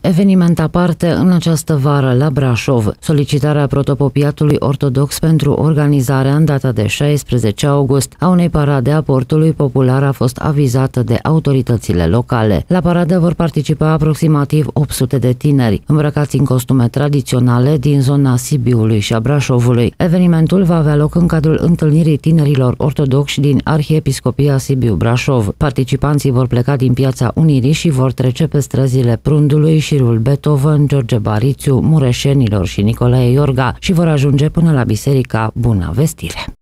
Eveniment aparte în această vară la Brașov. Solicitarea protopopiatului ortodox pentru organizarea în data de 16 august a unei parade a portului popular a fost avizată de autoritățile locale. La paradă vor participa aproximativ 800 de tineri, îmbrăcați în costume tradiționale din zona Sibiului și a Brașovului. Evenimentul va avea loc în cadrul întâlnirii tinerilor ortodoxi din Arhiepiscopia Sibiu-Brașov. Participanții vor pleca din Piața Unirii și vor trece pe străzile Prundului, Șirul Beethoven, George Barițiu, Mureșenilor și Nicolae Iorga și vor ajunge până la Biserica Buna Vestire.